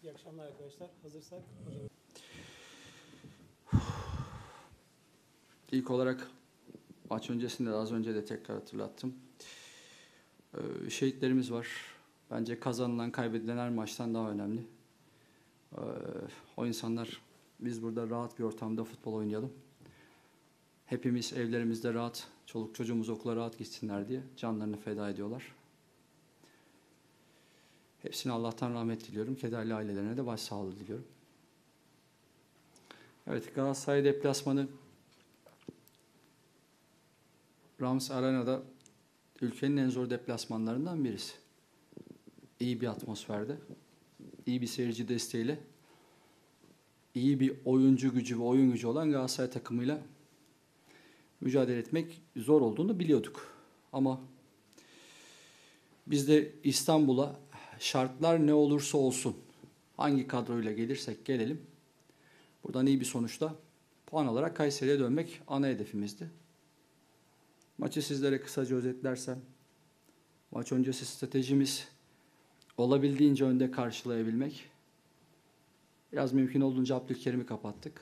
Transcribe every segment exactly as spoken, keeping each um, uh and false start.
İyi akşamlar arkadaşlar. Hazırsak hocam. İlk olarak maç öncesinde az önce de tekrar hatırlattım. Ee, şehitlerimiz var. Bence kazanılan, kaybedilen her maçtan daha önemli. Ee, o insanlar, biz burada rahat bir ortamda futbol oynayalım. Hepimiz evlerimizde rahat, çoluk çocuğumuz okula rahat gitsinler diye canlarını feda ediyorlar. Hepsine Allah'tan rahmet diliyorum. Kederli ailelerine de başsağlığı diliyorum. Evet, Galatasaray deplasmanı Rams Arena'da ülkenin en zor deplasmanlarından birisi. İyi bir atmosferde, iyi bir seyirci desteğiyle, iyi bir oyuncu gücü ve oyun gücü olan Galatasaray takımıyla mücadele etmek zor olduğunu biliyorduk. Ama biz de İstanbul'a şartlar ne olursa olsun, hangi kadroyla gelirsek gelelim, buradan iyi bir sonuçla puan alarak Kayseri'ye dönmek ana hedefimizdi. Maçı sizlere kısaca özetlersem, maç öncesi stratejimiz olabildiğince önde karşılayabilmek. Biraz mümkün olduğunca Abdülkerim'i kapattık.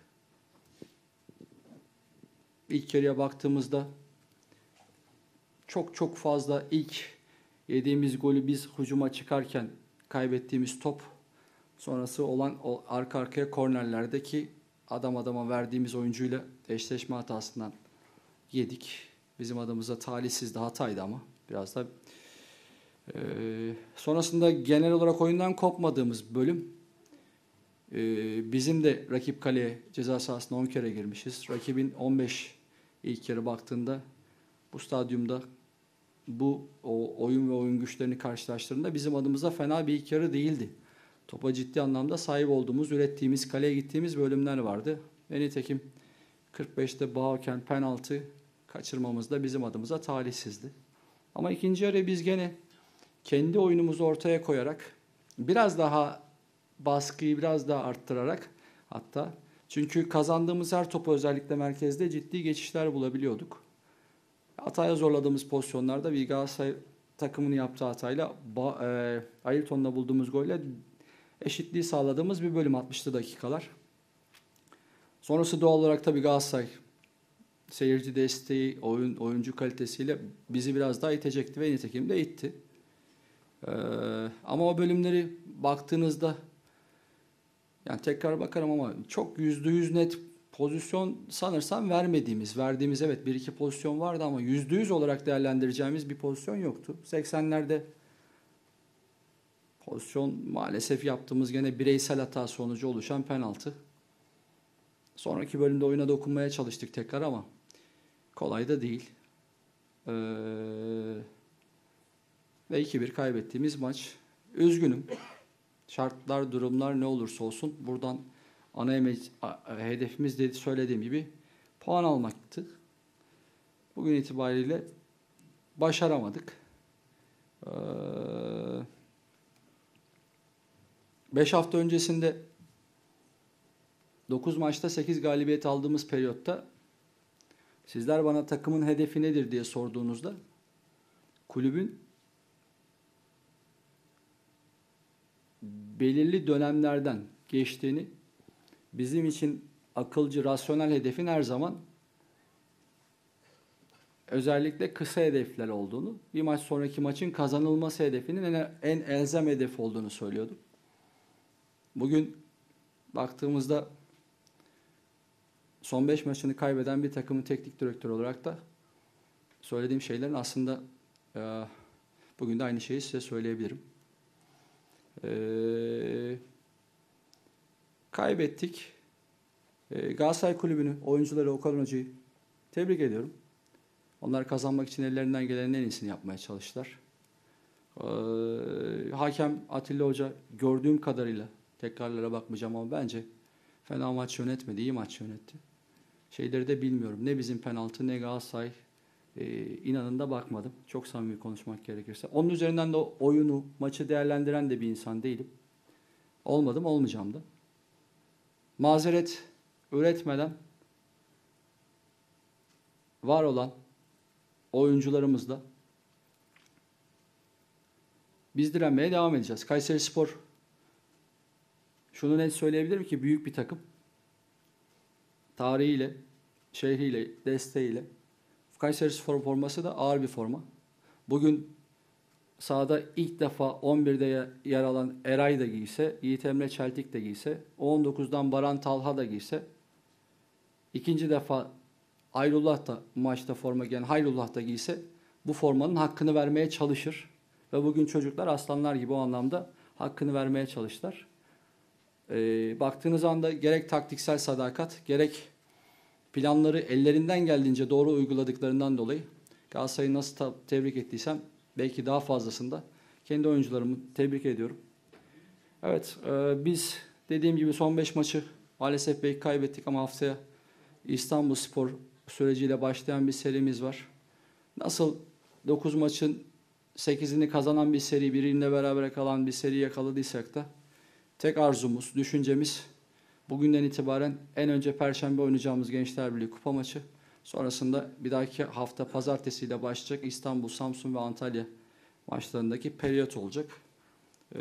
İlk yarıya baktığımızda çok çok fazla ilk yediğimiz golü biz hücuma çıkarken kaybettiğimiz top, sonrası olan o arka arkaya kornerlerdeki adam adama verdiğimiz oyuncuyla eşleşme hatasından yedik. Bizim adımıza talihsizdi, hataydı ama biraz da. Ee, sonrasında genel olarak oyundan kopmadığımız bölüm, ee, bizim de rakip kaleye ceza sahasına on kere girmişiz. Rakibin on beş ilk yarı baktığında bu stadyumda bu o oyun ve oyun güçlerini karşılaştırdığında bizim adımıza fena bir ilk yarı değildi. Topa ciddi anlamda sahip olduğumuz, ürettiğimiz, kaleye gittiğimiz bölümler vardı. Ve nitekim kırk beşte Bağırken penaltı kaçırmamız da bizim adımıza talihsizdi. Ama ikinci yarı biz gene kendi oyunumuzu ortaya koyarak, biraz daha baskıyı biraz daha arttırarak, hatta çünkü kazandığımız her topu özellikle merkezde ciddi geçişler bulabiliyorduk. Hataya zorladığımız pozisyonlarda bir Galatasaray takımını yaptığı hatayla e, Ayrton'la bulduğumuz golle eşitliği sağladığımız bir bölüm, altmışlı dakikalar. Sonrası doğal olarak tabii Galatasaray seyirci desteği, oyun oyuncu kalitesiyle bizi biraz daha itecekti ve nitekim de itti. Ee, ama o bölümleri baktığınızda, yani tekrar bakarım ama çok yüzde yüz net pozisyon sanırsam vermediğimiz, verdiğimiz evet bir iki pozisyon vardı ama yüzde yüz olarak değerlendireceğimiz bir pozisyon yoktu. seksenlerde pozisyon maalesef yaptığımız gene bireysel hata sonucu oluşan penaltı. Sonraki bölümde oyuna dokunmaya çalıştık tekrar ama kolay da değil. Ee, ve iki bir kaybettiğimiz maç. Üzgünüm. Şartlar, durumlar ne olursa olsun buradan ana hedefimiz de söylediğim gibi puan almaktı. Bugün itibariyle başaramadık. Ee, beş hafta öncesinde dokuz maçta sekiz galibiyet aldığımız periyotta sizler bana takımın hedefi nedir diye sorduğunuzda kulübün belirli dönemlerden geçtiğini, bizim için akılcı, rasyonel hedefin her zaman özellikle kısa hedefler olduğunu, bir maç sonraki maçın kazanılması hedefinin en, en elzem hedef olduğunu söylüyordum. Bugün baktığımızda son beş maçını kaybeden bir takımın teknik direktörü olarak da söylediğim şeylerin aslında e, bugün de aynı şeyi size söyleyebilirim. E, kaybettik. E, Galatasaray Kulübü'nü, oyuncuları, Okan Hoca'yı tebrik ediyorum. Onlar kazanmak için ellerinden gelenin en iyisini yapmaya çalıştılar. E, hakem Atilla Hoca gördüğüm kadarıyla, tekrarlara bakmayacağım ama bence fena maç yönetmedi, iyi maç yönetti. Şeyleri de bilmiyorum. Ne bizim penaltı ne Galatasaray. Ee, inanın da bakmadım. Çok samimi konuşmak gerekirse. Onun üzerinden de oyunu, maçı değerlendiren de bir insan değilim. Olmadım, olmayacağım da. Mazeret üretmeden var olan oyuncularımızla biz direnmeye devam edeceğiz. Kayserispor şunu net söyleyebilirim ki büyük bir takım. Tarihiyle, şehriyle, desteğiyle. Kayserispor forması da ağır bir forma. Bugün sahada ilk defa on birde yer alan Eray da giyse, Yiğit Emre Çeltik de giyse, on dokuzdan Baran Talha da giyse, ikinci defa Hayrullah da maçta forma giyen Hayrullah da giyse bu formanın hakkını vermeye çalışır. Ve bugün çocuklar aslanlar gibi o anlamda hakkını vermeye çalıştılar. Ee, baktığınız anda gerek taktiksel sadakat, gerek planları ellerinden geldiğince doğru uyguladıklarından dolayı Galatasaray'ı nasıl tebrik ettiysem belki daha fazlasında kendi oyuncularımı tebrik ediyorum. Evet, e, biz dediğim gibi son beş maçı maalesef belki kaybettik ama haftaya İstanbulspor süreciyle başlayan bir serimiz var. Nasıl dokuz maçın sekizini kazanan bir seri, biriyle beraber kalan bir seri yakaladıysak da tek arzumuz, düşüncemiz bugünden itibaren en önce Perşembe oynayacağımız Gençler Birliği kupa maçı. Sonrasında bir dahaki hafta pazartesiyle başlayacak İstanbul, Samsun ve Antalya maçlarındaki periyot olacak. Ee,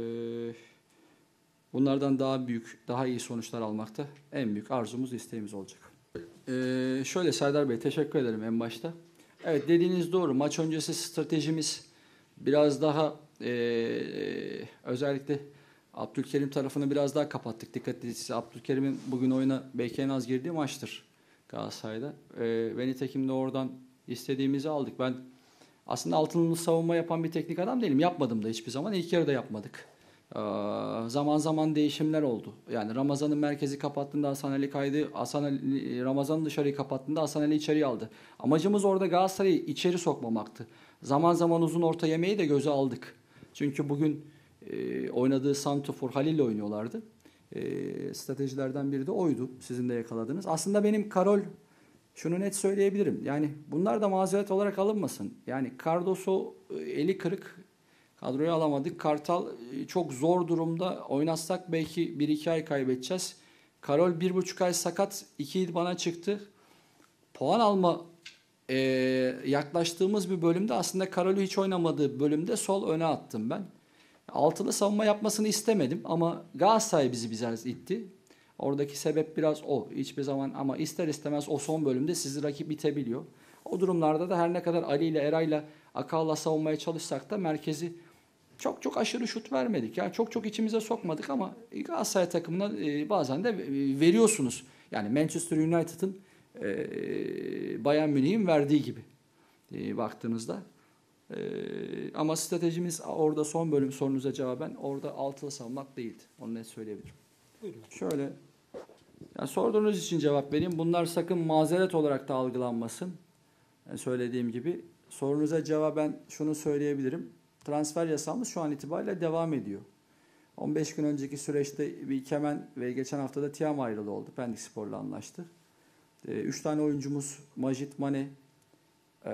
bunlardan daha büyük, daha iyi sonuçlar almakta en büyük arzumuz, isteğimiz olacak. Ee, şöyle Serdar Bey, teşekkür ederim en başta. Evet, dediğiniz doğru. Maç öncesi stratejimiz biraz daha e, özellikle Abdülkerim tarafını biraz daha kapattık. Dikkat ediniz, Abdülkerim'in bugün oyuna belki en az girdiği maçtır Galatasaray'da. E, ve nitekim de oradan istediğimizi aldık. Ben aslında altınlı savunma yapan bir teknik adam değilim. Yapmadım da hiçbir zaman. İlk yarıda yapmadık. Ee, zaman zaman değişimler oldu. Yani Ramazan'ın merkezi kapattığında Hasan Ali kaydı. Hasan Ali, Ramazan'ın dışarıyı kapattığında Hasan Ali içeriye aldı. Amacımız orada Galatasaray'ı içeri sokmamaktı. Zaman zaman uzun orta yemeği de göze aldık. Çünkü bugün e, oynadığı santrafor Halil'le oynuyorlardı. E, stratejilerden biri de oydu. Sizin de yakaladınız. Aslında benim Karol, şunu net söyleyebilirim. Yani bunlar da mazeret olarak alınmasın. Yani Cardoso eli kırık, kadroyu alamadık. Kartal çok zor durumda. Oynatsak belki bir iki ay kaybedeceğiz. Karol bir buçuk ay sakat. iki bana çıktı. Puan alma e, yaklaştığımız bir bölümde aslında Karol'ü hiç oynamadığı bölümde sol öne attım ben. Altılı savunma yapmasını istemedim ama Galatasaray bizi biraz itti. Oradaki sebep biraz o. Hiçbir zaman ama ister istemez o son bölümde sizi rakip itebiliyor. O durumlarda da her ne kadar Ali ile Eray'la Akal'la savunmaya çalışsak da merkezi çok çok aşırı şut vermedik. Yani çok çok içimize sokmadık ama Galatasaray takımına bazen de veriyorsunuz. Yani Manchester United'ın Bayern Münih'in verdiği gibi baktığınızda. Ama stratejimiz orada son bölüm sorunuza cevaben orada altılı savunmak değildi. Onu net söyleyebilirim. Buyurun. Şöyle, yani sorduğunuz için cevap vereyim. Bunlar sakın mazeret olarak da algılanmasın. Yani söylediğim gibi sorunuza cevaben şunu söyleyebilirim. Transfer yasağımız şu an itibariyle devam ediyor. on beş gün önceki süreçte bir Kemen ve geçen hafta da Tiam ayrılığı oldu. Pendik Spor'la anlaştı. üç tane oyuncumuz Majit Mane ee,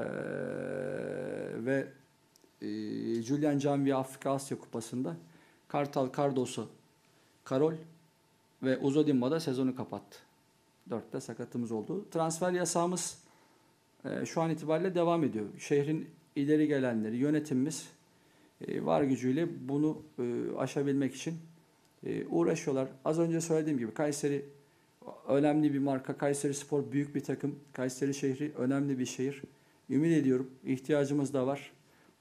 ve e, Julian Canvi Afrika Asya Kupası'nda Kartal, Cardoso, Karol ve Uzodimba da sezonu kapattı. Dörtte sakatımız oldu. Transfer yasağımız e, şu an itibariyle devam ediyor. Şehrin ileri gelenleri, yönetimimiz e, var gücüyle bunu e, aşabilmek için e, uğraşıyorlar. Az önce söylediğim gibi Kayseri önemli bir marka. Kayserispor büyük bir takım. Kayseri şehri önemli bir şehir. Ümit ediyorum. İhtiyacımız da var.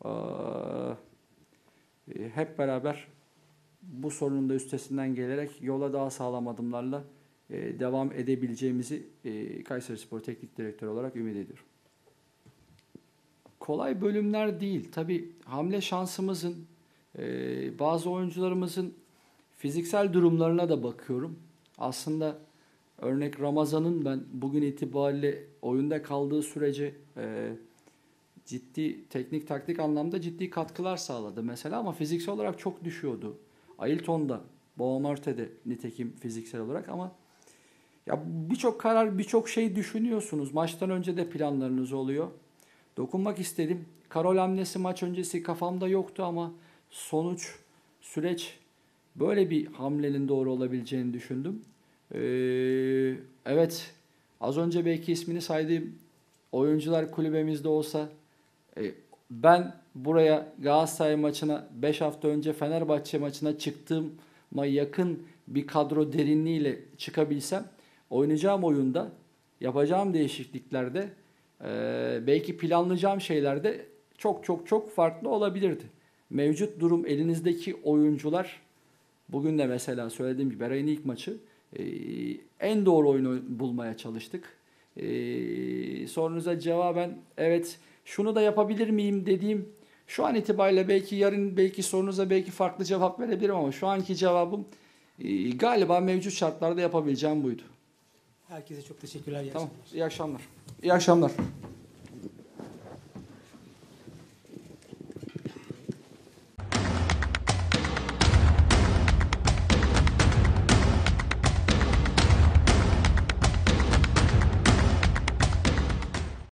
Ee, hep beraber bu sorunun da üstesinden gelerek yola daha sağlam adımlarla e, devam edebileceğimizi e, Kayserispor Teknik Direktörü olarak ümit ediyorum. Kolay bölümler değil. Tabii hamle şansımızın, e, bazı oyuncularımızın fiziksel durumlarına da bakıyorum. Aslında örnek Ramazan'ın ben bugün itibariyle oyunda kaldığı sürece e, ciddi teknik taktik anlamda ciddi katkılar sağladı mesela ama fiziksel olarak çok düşüyordu. Ailton da, Boğamarte'de nitekim fiziksel olarak ama ya birçok karar, birçok şey düşünüyorsunuz. Maçtan önce de planlarınız oluyor. Dokunmak istedim. Karol hamlesi maç öncesi kafamda yoktu ama sonuç, süreç böyle bir hamlenin doğru olabileceğini düşündüm. Ee, evet, az önce belki ismini saydığım oyuncular kulübemizde olsa e, ben buraya Galatasaray maçına beş hafta önce Fenerbahçe maçına çıktığıma yakın bir kadro derinliğiyle çıkabilsem oynayacağım oyunda, yapacağım değişikliklerde, e, belki planlayacağım şeylerde çok çok çok farklı olabilirdi. Mevcut durum, elinizdeki oyuncular, bugün de mesela söylediğim gibi Eray'ın ilk maçı e, en doğru oyunu bulmaya çalıştık. E, sorunuza cevaben evet şunu da yapabilir miyim dediğim, şu an itibariyle belki yarın belki sorunuza belki farklı cevap verebilirim ama şu anki cevabım e, galiba mevcut şartlarda yapabileceğim buydu. Herkese çok teşekkürler. İyi Tamam. akşamlar. İyi akşamlar. İyi akşamlar.